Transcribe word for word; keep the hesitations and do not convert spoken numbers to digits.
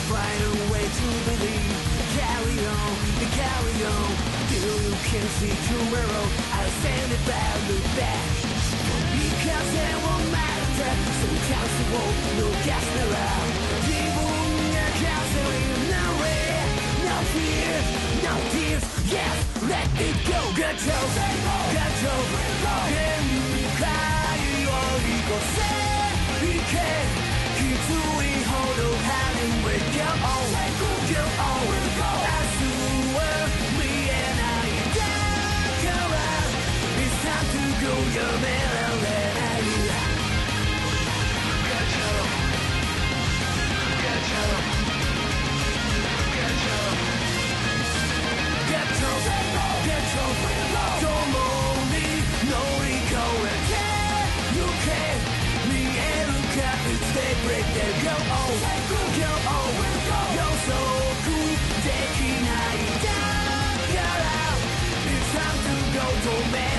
find a way to believe. Carry on, carry on, till you can see tomorrow. I'll stand it back, look back. Because it won't matter, sometimes it won't look as around. 自分が風になれ No fears, no tears, yes, let it go. Good job, good job. 限界を越せ、いけ。きついほど Having we go on, go on. 明日は見えないだから It's time to go やめられない Good job, good job, good job, good job, good job. 共に乗り越えてゆけ見えるか It's daybreak there Go on, go on 予測できないだから It's time to go 止め